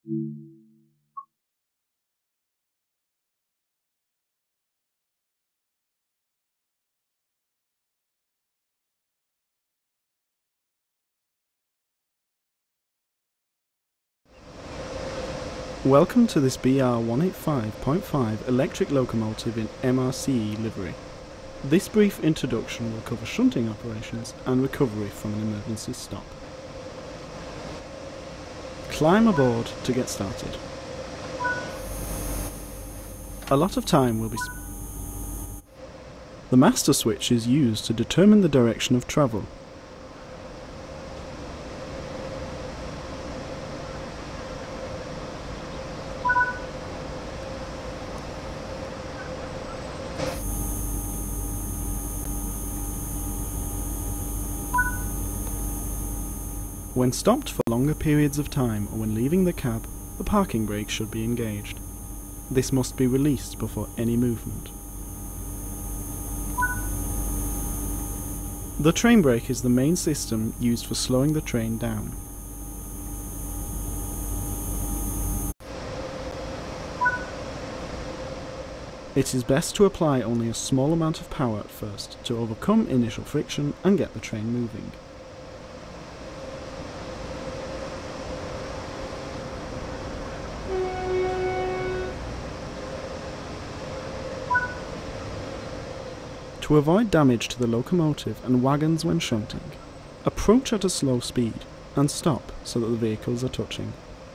Welcome to this BR185.5 electric locomotive in MRCE livery. This brief introduction will cover shunting operations and recovery from an emergency stop. Climb aboard to get started. A lot of time will be The master switch is used to determine the direction of travel. When stopped for longer periods of time or when leaving the cab, the parking brake should be engaged. This must be released before any movement. The train brake is the main system used for slowing the train down. It is best to apply only a small amount of power at first to overcome initial friction and get the train moving. To avoid damage to the locomotive and wagons when shunting, approach at a slow speed and stop so that the vehicles are touching.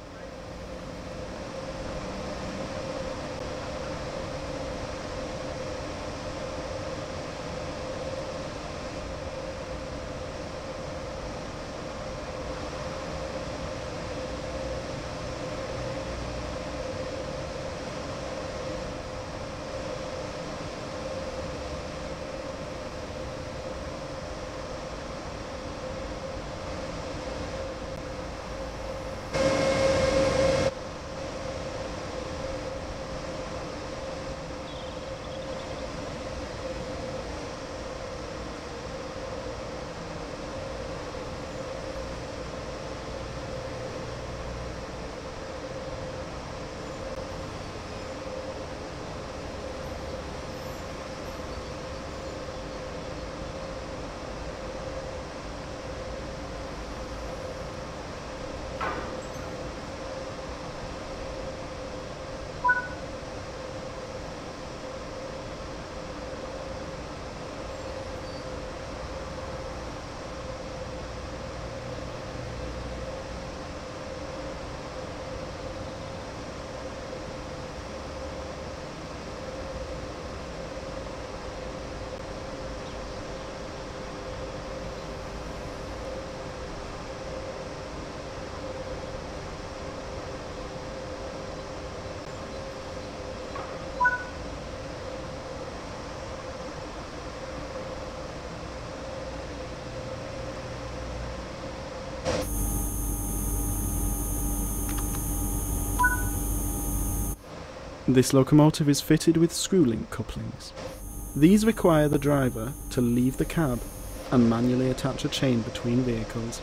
This locomotive is fitted with screw-link couplings. These require the driver to leave the cab and manually attach a chain between vehicles.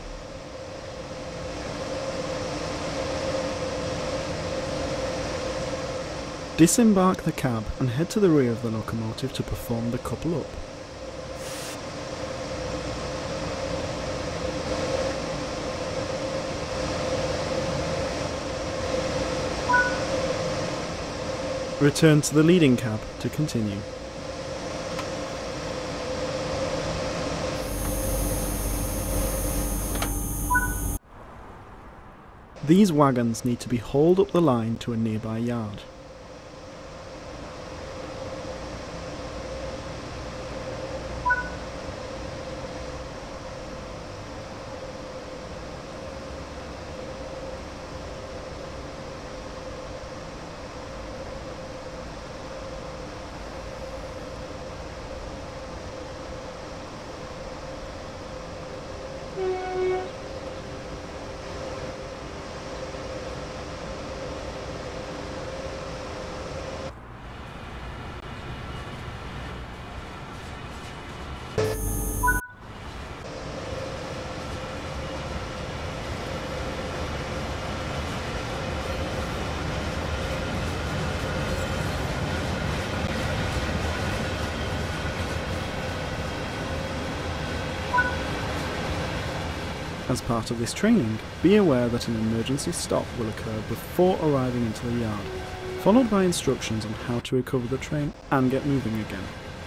Disembark the cab and head to the rear of the locomotive to perform the couple up. Return to the leading cab to continue. These wagons need to be hauled up the line to a nearby yard. As part of this training, be aware that an emergency stop will occur before arriving into the yard, followed by instructions on how to recover the train and get moving again.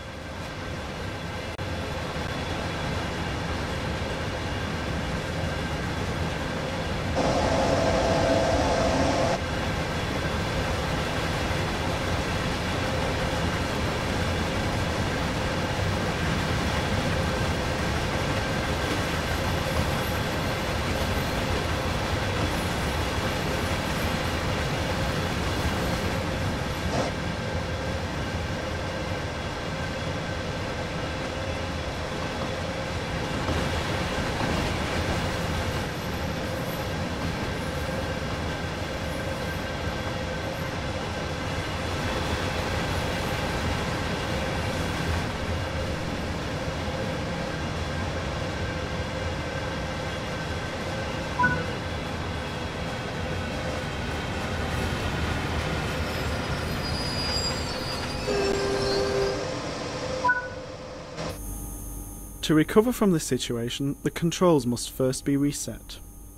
To recover from this situation, the controls must first be reset.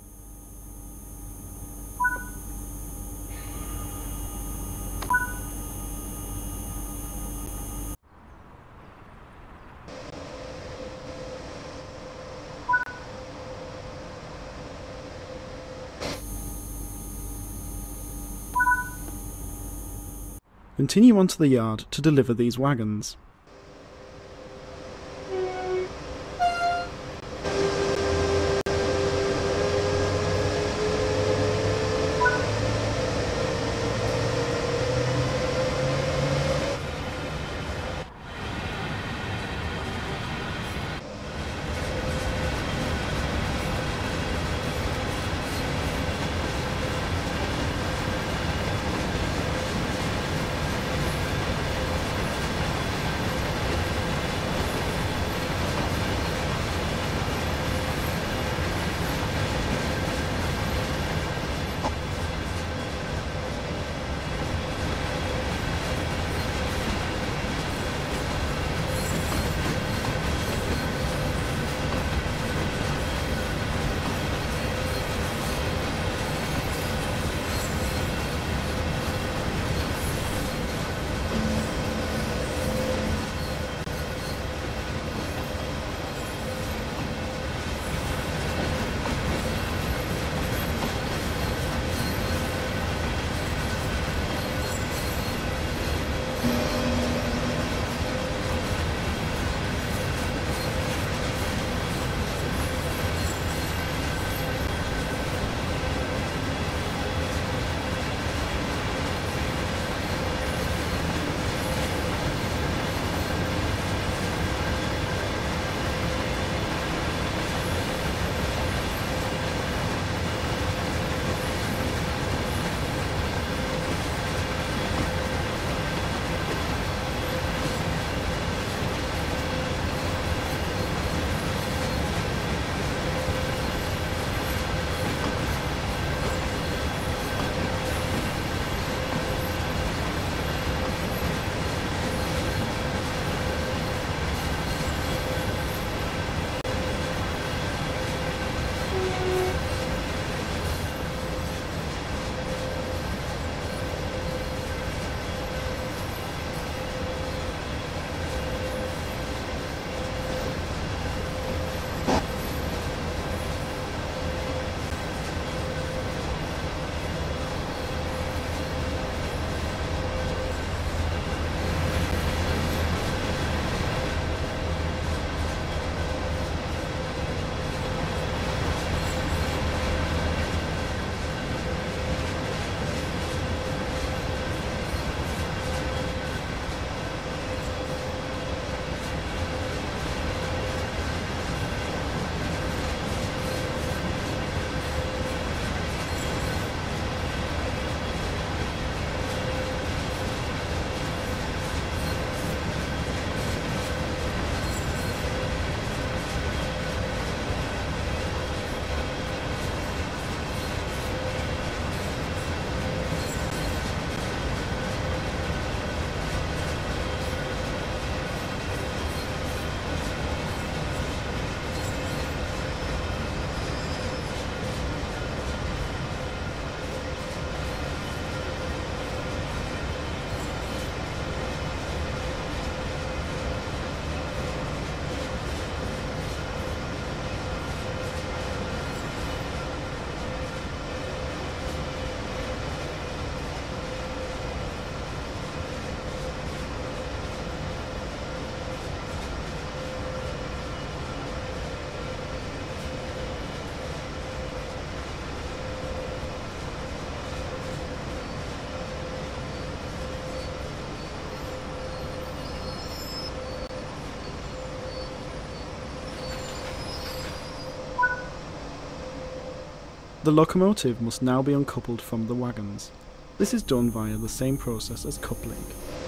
Continue on to the yard to deliver these wagons. The locomotive must now be uncoupled from the wagons. This is done via the same process as coupling.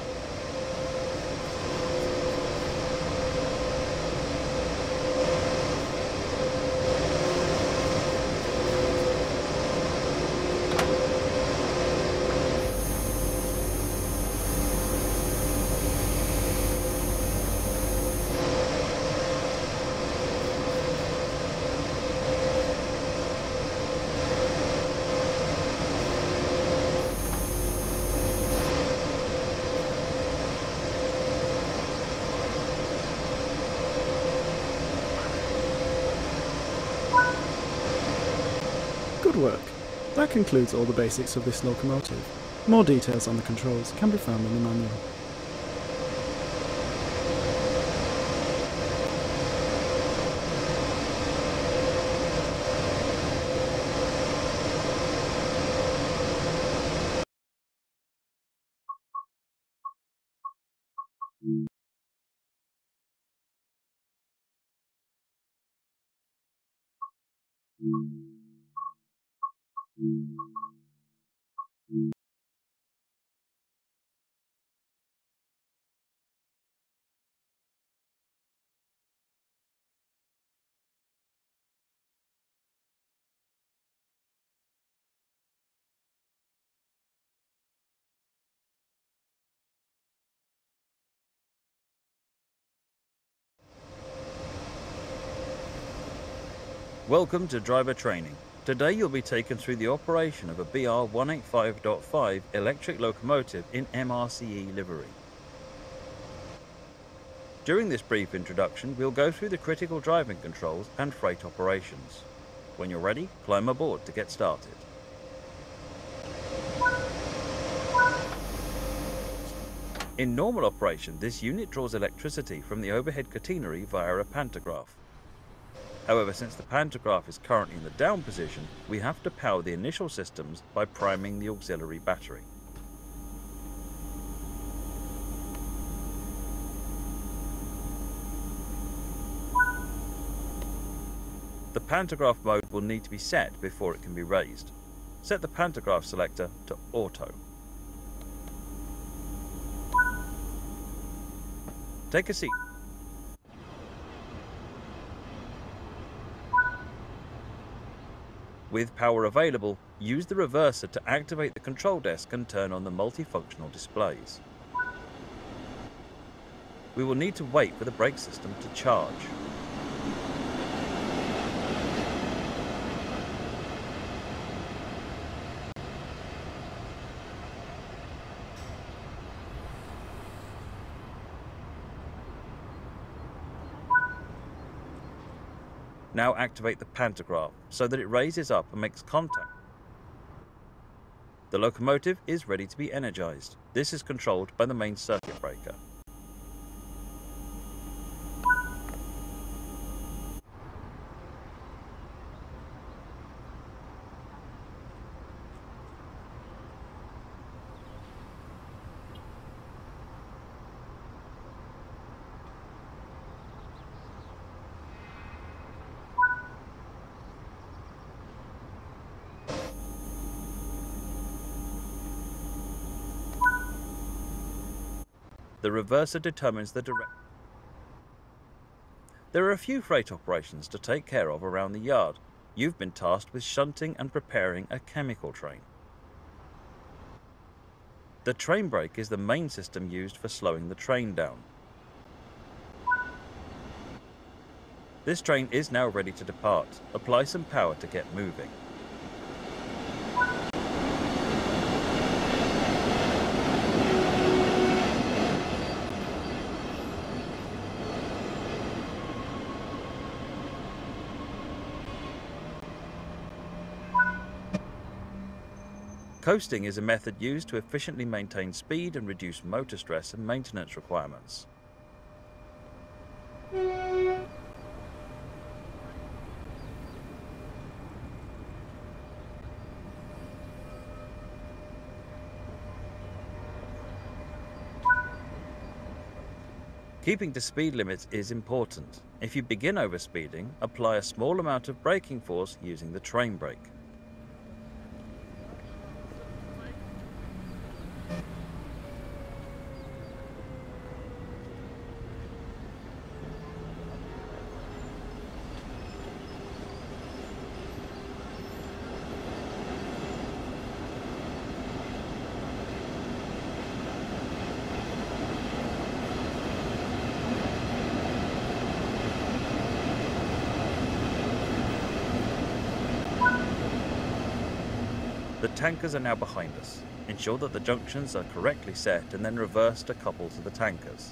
Good work! That concludes all the basics of this locomotive. More details on the controls can be found in the manual. Welcome to driver training. Today you'll be taken through the operation of a BR185.5 electric locomotive in MRCE livery. During this brief introduction, we'll go through the critical driving controls and freight operations. When you're ready, climb aboard to get started. In normal operation, this unit draws electricity from the overhead catenary via a pantograph. However, since the pantograph is currently in the down position, we have to power the initial systems by priming the auxiliary battery. The pantograph mode will need to be set before it can be raised. Set the pantograph selector to auto. Take a seat. With power available, use the reverser to activate the control desk and turn on the multifunctional displays. We will need to wait for the brake system to charge. Now activate the pantograph so that it raises up and makes contact. The locomotive is ready to be energized. This is controlled by the main circuit breaker. The reverser determines the direction. There are a few freight operations to take care of around the yard. You've been tasked with shunting and preparing a chemical train. The train brake is the main system used for slowing the train down. This train is now ready to depart. Apply some power to get moving. Coasting is a method used to efficiently maintain speed and reduce motor stress and maintenance requirements. Keeping to speed limits is important. If you begin overspeeding, apply a small amount of braking force using the train brake. The tankers are now behind us. Ensure that the junctions are correctly set and then reverse to couple to the tankers.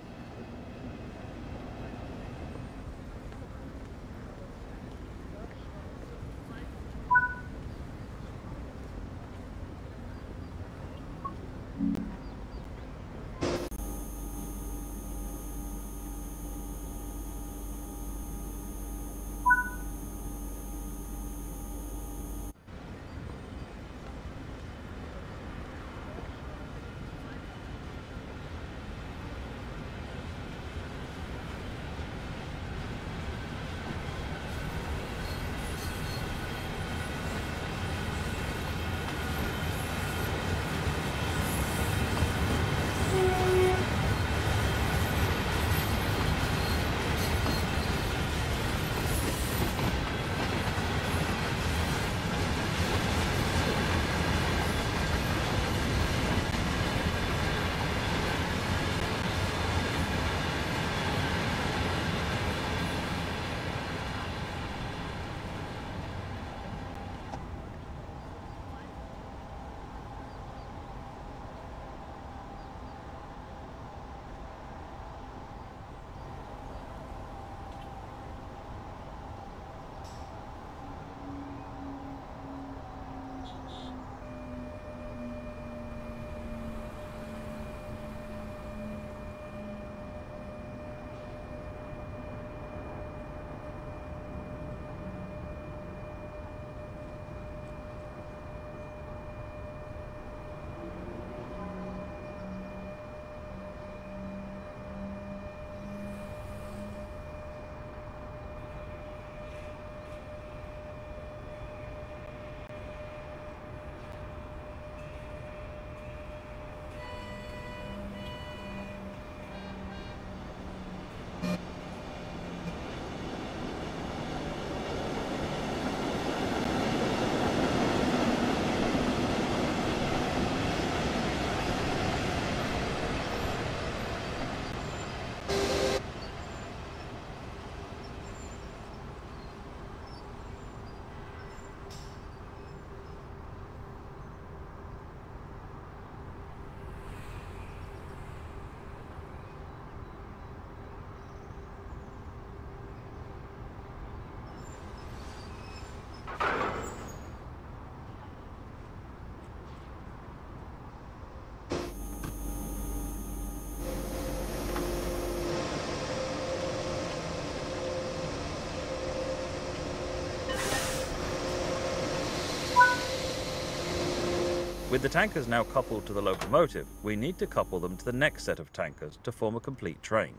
With the tankers now coupled to the locomotive, we need to couple them to the next set of tankers to form a complete train.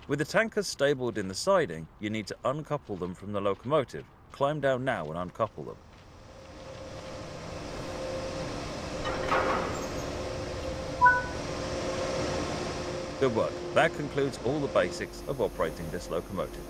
With the tankers stabled in the siding, you need to uncouple them from the locomotive. Climb down now and uncouple them. Good work. That concludes all the basics of operating this locomotive.